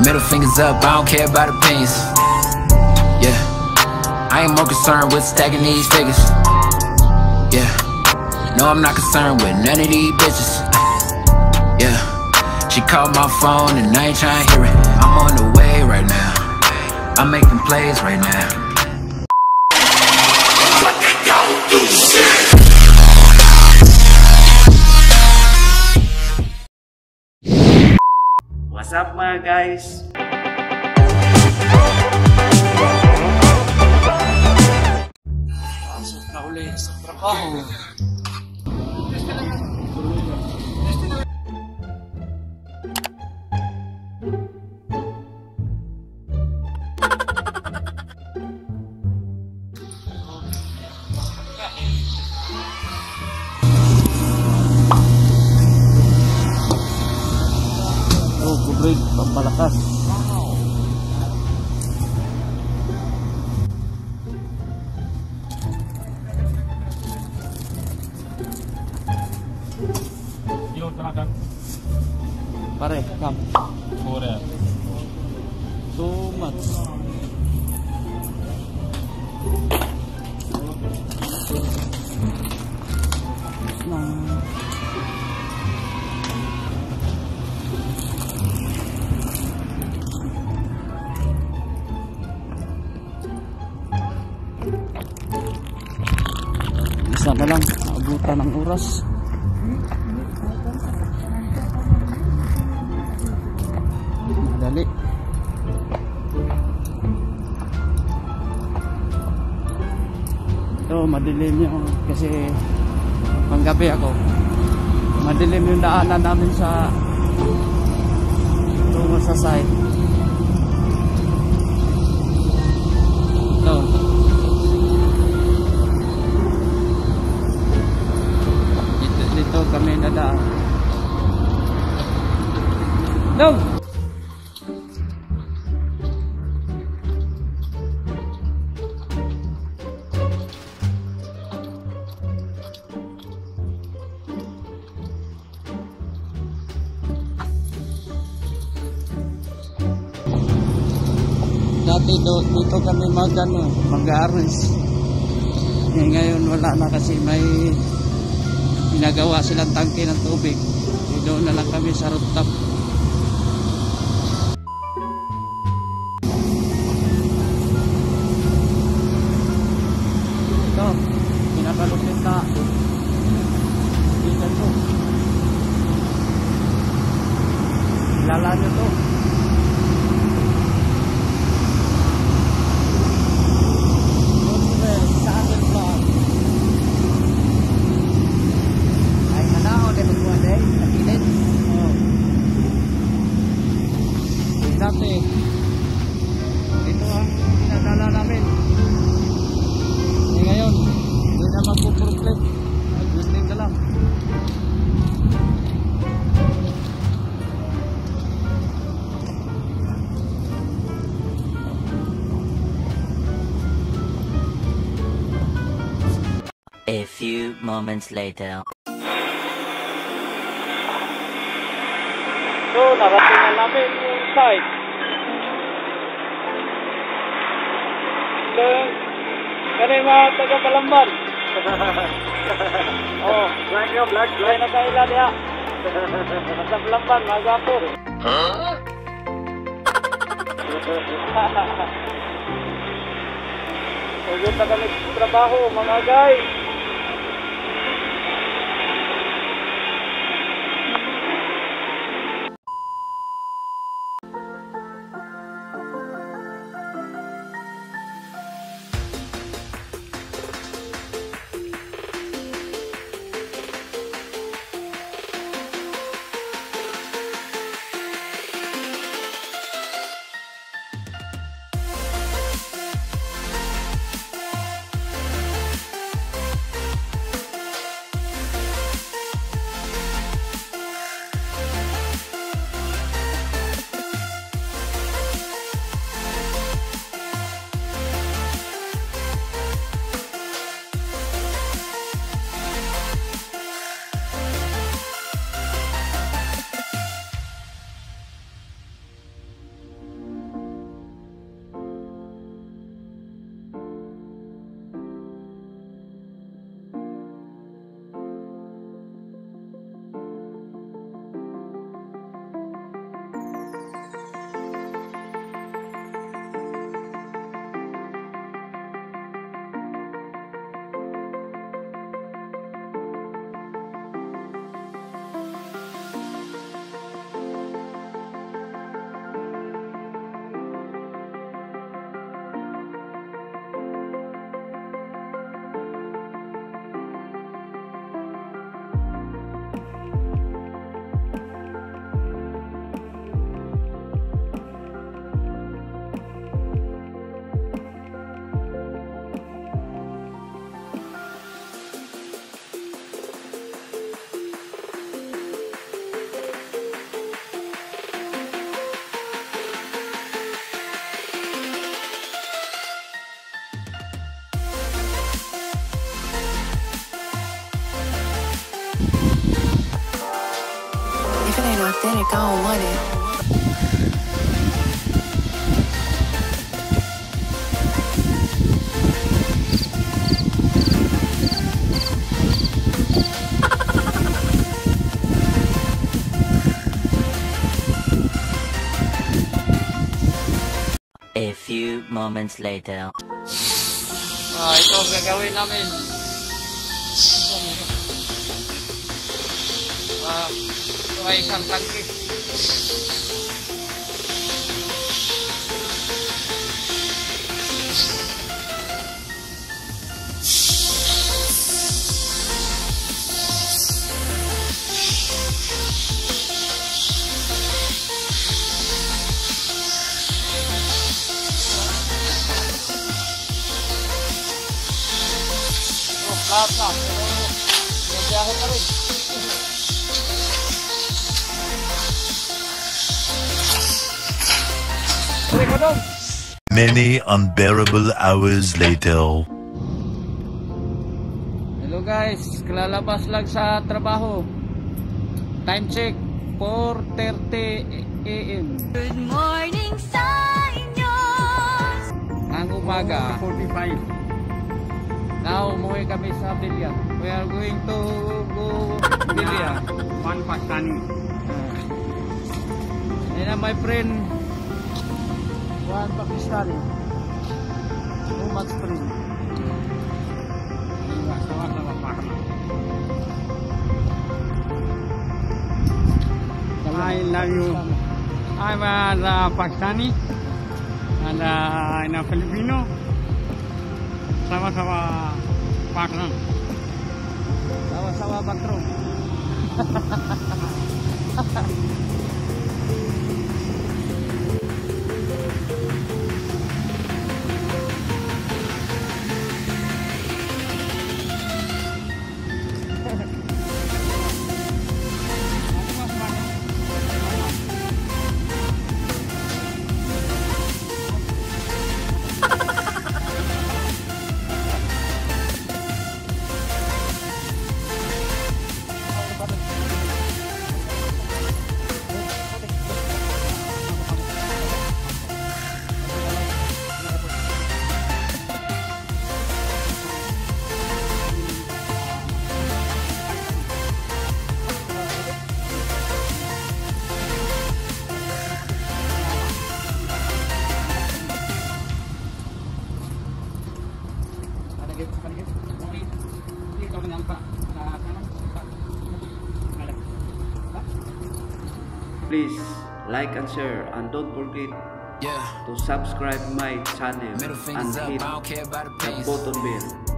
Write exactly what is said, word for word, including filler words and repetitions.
Middle fingers up, I don't care about opinions. Yeah, I ain't more concerned with stacking these figures. Yeah, no, I'm not concerned with none of these bitches. Yeah, she called my phone and I ain't trying to hear it. I'm on the way right now, I'm making plays right now. What's up mga guys? Pasok na ulit sa trabaho. Break, pampalakas. Yo, tanakan. Pare, come. Sure. So much. Nah. Isa na lang, abutan ng oras. Madali. Ito, madilim yung, kasi panggabi ako. Madilim yung daanan namin sa tungo sa site. Ito. Dito kami nadaan. Dong! Dati do, dito kami mag ano, mag-aris. Eh, ngayon wala na kasi may ginagawa silang tangke ng tubig. E, doon na lang kami sa rooftop. Ito, pinakalupit na dito to. Kilala nyo to. Sa akin vlog. Dati ito ang pinadala namin. E ngayon hindi na magpuproblem, nag-building ka lang. A few moments later. So, narating na namin yung site. So, kaya mga taga-Balamban. Oh, vlog nyo, vlog, vlog na kaila niya. Nasa Balamban, mga gapo. Huh? So, yun na kami sa trabaho, mga guys. authentic, I don't want it. A few moments later. Ah, ito ang gagawin namin. Ah, ito ay isang tangke. Lahat na. Nagbiyahe pa rin. Many unbearable hours later. Hello guys, kalalabas lang sa trabaho. Time check, four thirty a m Good morning sa inyo. Ang umaga. forty-five. Now, umuwi kami sa Bilya. We are going to go Bilya. One Pakistani. And uh, my friend, one Pakistani. Too much friend. Sama-sama partner. I love you. I'm a Pakistani and uh, I'm a Filipino. Sama-sama partner. Sama-sama patron. Please like and share, and don't forget Yeah. to subscribe my channel Middle and fingers up, I hit don't care about the the pace. button bell.